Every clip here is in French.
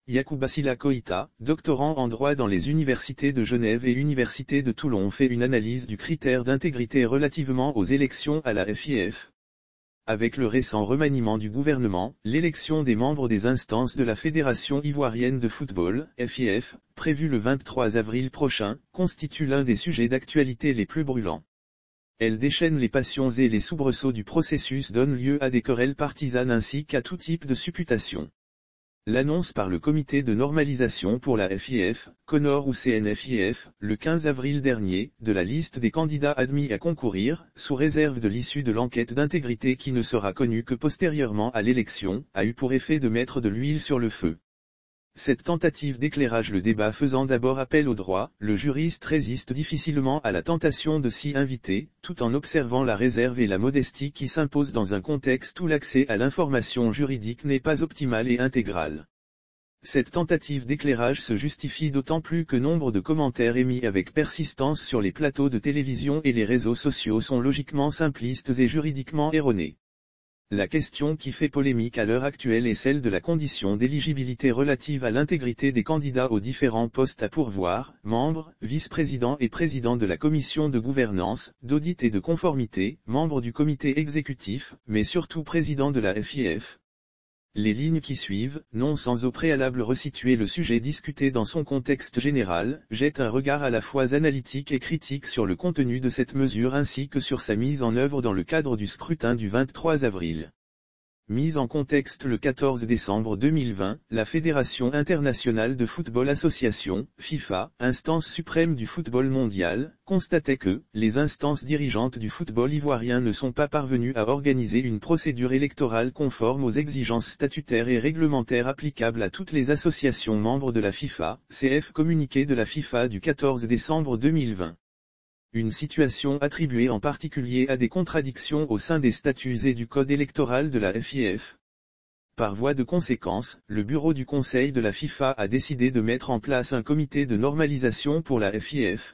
Yacouba Silla Koïta, doctorant en droit dans les universités de Genève et Université de Toulon, fait une analyse du critère d'intégrité relativement aux élections à la FIF. Avec le récent remaniement du gouvernement, l'élection des membres des instances de la Fédération ivoirienne de football, FIF, prévue le 23 avril prochain, constitue l'un des sujets d'actualité les plus brûlants. Elle déchaîne les passions et les soubresauts du processus, donne lieu à des querelles partisanes ainsi qu'à tout type de supputation. L'annonce par le comité de normalisation pour la FIF, CONOR ou CNFIF, le 15 avril dernier, de la liste des candidats admis à concourir, sous réserve de l'issue de l'enquête d'intégrité qui ne sera connue que postérieurement à l'élection, a eu pour effet de mettre de l'huile sur le feu. Cette tentative d'éclairage le débat faisant d'abord appel au droit, le juriste résiste difficilement à la tentation de s'y inviter, tout en observant la réserve et la modestie qui s'imposent dans un contexte où l'accès à l'information juridique n'est pas optimal et intégral. Cette tentative d'éclairage se justifie d'autant plus que nombre de commentaires émis avec persistance sur les plateaux de télévision et les réseaux sociaux sont logiquement simplistes et juridiquement erronés. La question qui fait polémique à l'heure actuelle est celle de la condition d'éligibilité relative à l'intégrité des candidats aux différents postes à pourvoir, membres, vice-présidents et présidents de la commission de gouvernance, d'audit et de conformité, membres du comité exécutif, mais surtout président de la FIF. Les lignes qui suivent, non sans au préalable resituer le sujet discuté dans son contexte général, jettent un regard à la fois analytique et critique sur le contenu de cette mesure ainsi que sur sa mise en œuvre dans le cadre du scrutin du 23 avril. Mise en contexte le 14 décembre 2020, la Fédération internationale de football association, FIFA, instance suprême du football mondial, constatait que les instances dirigeantes du football ivoirien ne sont pas parvenues à organiser une procédure électorale conforme aux exigences statutaires et réglementaires applicables à toutes les associations membres de la FIFA, CF communiqué de la FIFA du 14 décembre 2020. Une situation attribuée en particulier à des contradictions au sein des statuts et du code électoral de la FIF. Par voie de conséquence, le bureau du Conseil de la FIFA a décidé de mettre en place un comité de normalisation pour la FIF.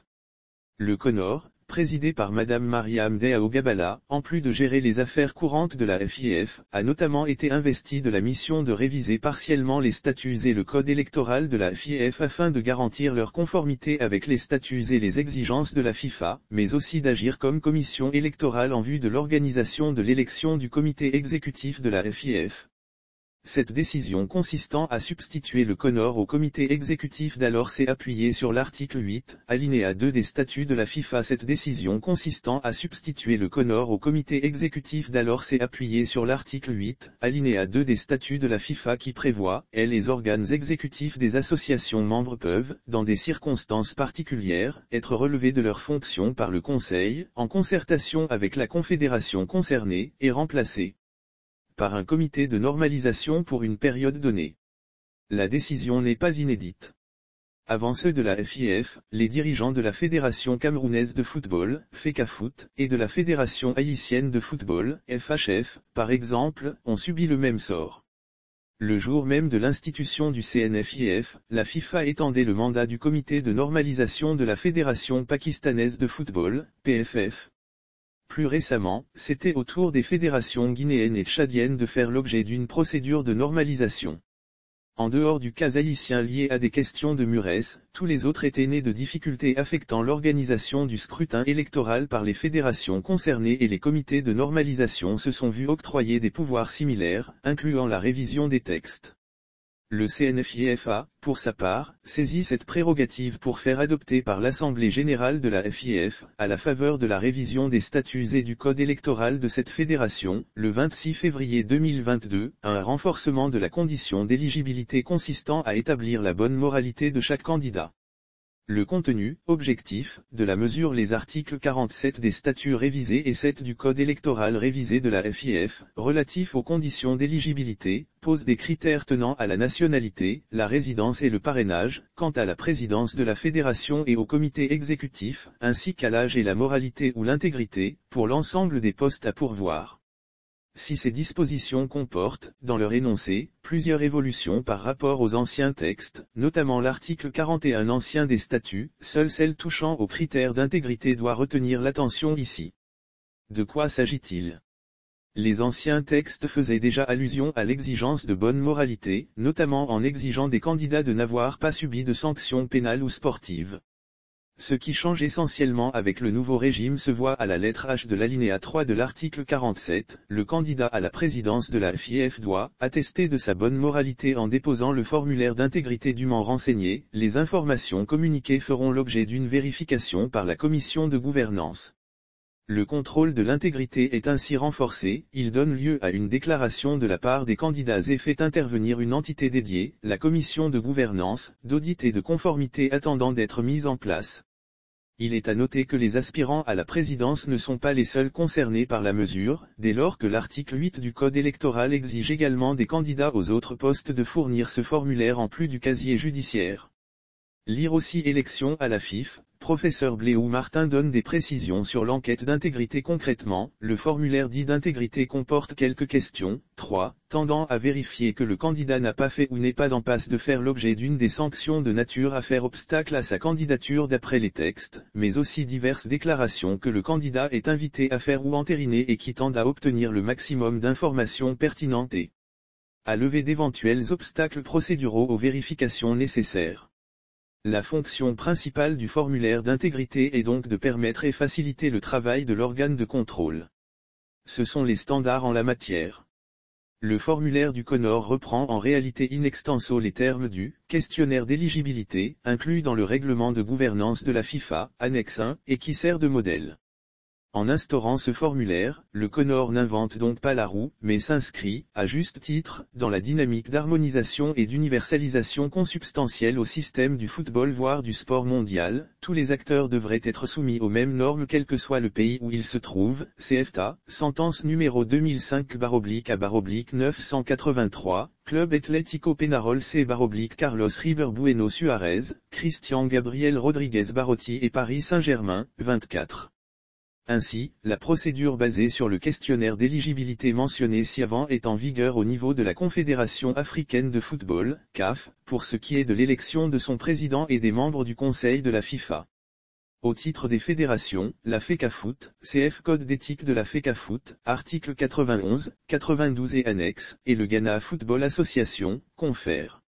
Le CONOR, présidé par Madame Mariam Diao Gabala, en plus de gérer les affaires courantes de la FIF, a notamment été investi de la mission de réviser partiellement les statuts et le code électoral de la FIF afin de garantir leur conformité avec les statuts et les exigences de la FIFA, mais aussi d'agir comme commission électorale en vue de l'organisation de l'élection du comité exécutif de la FIF. Cette décision consistant à substituer le CONOR au comité exécutif d'alors s'est appuyée sur l'article 8, alinéa 2 des statuts de la FIFA. Cette décision consistant à substituer le CONOR au comité exécutif d'alors s'est appuyée sur l'article 8, alinéa 2 des statuts de la FIFA qui prévoit, les organes exécutifs des associations membres peuvent, dans des circonstances particulières, être relevés de leurs fonctions par le Conseil, en concertation avec la confédération concernée, et remplacés par un comité de normalisation pour une période donnée. La décision n'est pas inédite. Avant ceux de la FIF, les dirigeants de la Fédération camerounaise de football, FECAFOOT, et de la Fédération haïtienne de football, FHF, par exemple, ont subi le même sort. Le jour même de l'institution du CNFIF, la FIFA étendait le mandat du comité de normalisation de la Fédération pakistanaise de football, PFF. Plus récemment, c'était au tour des fédérations guinéennes et tchadiennes de faire l'objet d'une procédure de normalisation. En dehors du cas haïtien lié à des questions de muresse, tous les autres étaient nés de difficultés affectant l'organisation du scrutin électoral par les fédérations concernées et les comités de normalisation se sont vus octroyer des pouvoirs similaires, incluant la révision des textes. Le CNFIF a, pour sa part, saisi cette prérogative pour faire adopter par l'Assemblée générale de la FIF, à la faveur de la révision des statuts et du code électoral de cette fédération, le 26 février 2022, un renforcement de la condition d'éligibilité consistant à établir la bonne moralité de chaque candidat. Le contenu, objectif, de la mesure. Les articles 47 des statuts révisés et 7 du code électoral révisé de la FIF, relatifs aux conditions d'éligibilité, posent des critères tenant à la nationalité, la résidence et le parrainage, quant à la présidence de la fédération et au comité exécutif, ainsi qu'à l'âge et la moralité ou l'intégrité, pour l'ensemble des postes à pourvoir. Si ces dispositions comportent, dans leur énoncé, plusieurs évolutions par rapport aux anciens textes, notamment l'article 41 ancien des statuts, seule celle touchant aux critères d'intégrité doit retenir l'attention ici. De quoi s'agit-il ? Les anciens textes faisaient déjà allusion à l'exigence de bonne moralité, notamment en exigeant des candidats de n'avoir pas subi de sanctions pénales ou sportives. Ce qui change essentiellement avec le nouveau régime se voit à la lettre H de l'alinéa 3 de l'article 47, le candidat à la présidence de la FIF doit attester de sa bonne moralité en déposant le formulaire d'intégrité dûment renseigné, les informations communiquées feront l'objet d'une vérification par la commission de gouvernance. Le contrôle de l'intégrité est ainsi renforcé, il donne lieu à une déclaration de la part des candidats et fait intervenir une entité dédiée, la commission de gouvernance, d'audit et de conformité attendant d'être mise en place. Il est à noter que les aspirants à la présidence ne sont pas les seuls concernés par la mesure, dès lors que l'article 8 du Code électoral exige également des candidats aux autres postes de fournir ce formulaire en plus du casier judiciaire. Lire aussi élection à la FIF. Professeur Bléou Martin donne des précisions sur l'enquête d'intégrité. Concrètement, le formulaire dit d'intégrité comporte quelques questions, 3, tendant à vérifier que le candidat n'a pas fait ou n'est pas en passe de faire l'objet d'une des sanctions de nature à faire obstacle à sa candidature d'après les textes, mais aussi diverses déclarations que le candidat est invité à faire ou entériner et qui tendent à obtenir le maximum d'informations pertinentes et à lever d'éventuels obstacles procéduraux aux vérifications nécessaires. La fonction principale du formulaire d'intégrité est donc de permettre et faciliter le travail de l'organe de contrôle. Ce sont les standards en la matière. Le formulaire du CONOR reprend en réalité in extenso les termes du questionnaire d'éligibilité, inclus dans le règlement de gouvernance de la FIFA, annexe 1, et qui sert de modèle. En instaurant ce formulaire, le CONOR n'invente donc pas la roue, mais s'inscrit, à juste titre, dans la dynamique d'harmonisation et d'universalisation consubstantielle au système du football voire du sport mondial. Tous les acteurs devraient être soumis aux mêmes normes quel que soit le pays où ils se trouvent. CFTA, sentence numéro 2005/A/983, Club Atlético Penarol C/Carlos River Bueno Suárez, Christian Gabriel Rodriguez Barotti et Paris Saint-Germain, 24. Ainsi, la procédure basée sur le questionnaire d'éligibilité mentionné ci-avant est en vigueur au niveau de la Confédération africaine de football, CAF, pour ce qui est de l'élection de son président et des membres du Conseil de la FIFA. Au titre des fédérations, la FECAFOOT, CF Code d'éthique de la FECAFOOT, articles 91, 92 et annexes, et le Ghana Football Association, confère.